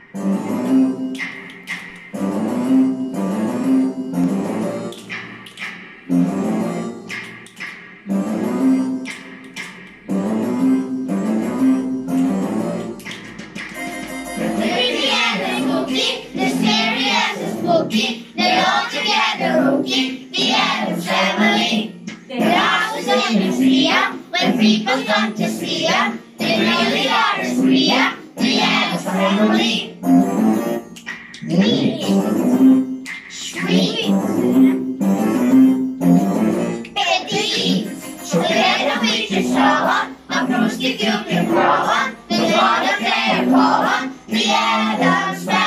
They're all together, okay, the Addams Family. Their house is in Korea, when people come to see ya, they really are as Korea, the Addams Family. Neat, sweet, petty, chocolate with your sour, a broski cute and raw, the daughter fair, the Addams Family.